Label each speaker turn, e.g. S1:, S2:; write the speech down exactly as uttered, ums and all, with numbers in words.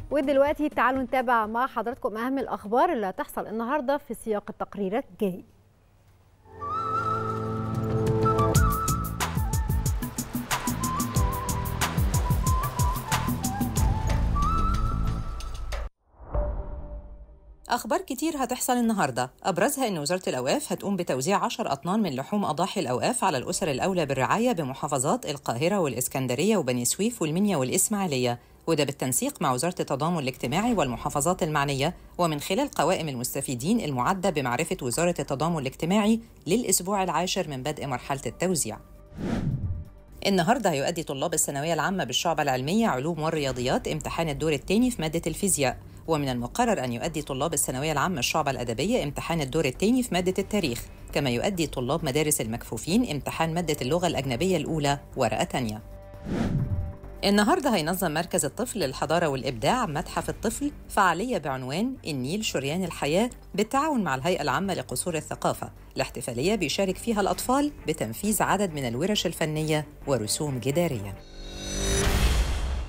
S1: ودلوقتي تعالوا نتابع مع حضراتكم أهم الأخبار اللي هتحصل النهاردة في سياق التقرير الجاي.
S2: أخبار كتير هتحصل النهاردة، أبرزها أن وزارة الأوقاف هتقوم بتوزيع عشر أطنان من لحوم أضاحي الأوقاف على الأسر الأولى بالرعاية بمحافظات القاهرة والإسكندرية وبني سويف والمنيا والإسماعيلية، وده بالتنسيق مع وزارة التضامن الاجتماعي والمحافظات المعنية، ومن خلال قوائم المستفيدين المعدة بمعرفة وزارة التضامن الاجتماعي للأسبوع العاشر من بدء مرحلة التوزيع. النهارده هيؤدي طلاب الثانوية العامة بالشعبة العلمية علوم والرياضيات امتحان الدور الثاني في مادة الفيزياء، ومن المقرر أن يؤدي طلاب الثانوية العامة الشعبة الأدبية امتحان الدور الثاني في مادة التاريخ، كما يؤدي طلاب مدارس المكفوفين امتحان مادة اللغة الأجنبية الأولى ورقة تانية. النهارده هينظم مركز الطفل للحضارة والإبداع متحف الطفل فعالية بعنوان النيل شريان الحياة بالتعاون مع الهيئة العامة لقصور الثقافة، الاحتفالية بيشارك فيها الأطفال بتنفيذ عدد من الورش الفنية ورسوم جدارية.